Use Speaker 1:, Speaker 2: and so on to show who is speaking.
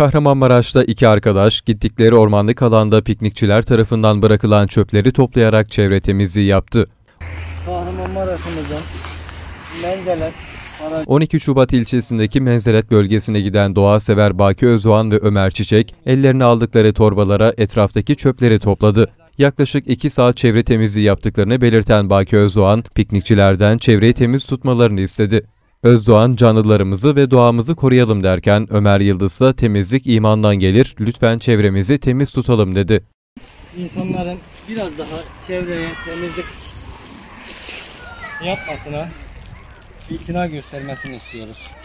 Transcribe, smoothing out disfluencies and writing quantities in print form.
Speaker 1: Kahramanmaraş'ta iki arkadaş gittikleri ormanlık alanda piknikçiler tarafından bırakılan çöpleri toplayarak çevre temizliği yaptı.
Speaker 2: Kahramanmaraş'ımızın Mendelet
Speaker 1: 12 Şubat ilçesindeki Menzelet bölgesine giden doğasever Baki Özdoğan ve Ömer Çiçek, ellerine aldıkları torbalara etraftaki çöpleri topladı. Yaklaşık 2 saat çevre temizliği yaptıklarını belirten Baki Özdoğan, piknikçilerden çevreyi temiz tutmalarını istedi. Özdoğan, canlılarımızı ve doğamızı koruyalım derken Ömer Yıldız da temizlik imandan gelir, lütfen çevremizi temiz tutalım dedi.
Speaker 2: İnsanların biraz daha çevreye temizlik yapmasına itina göstermesini istiyoruz.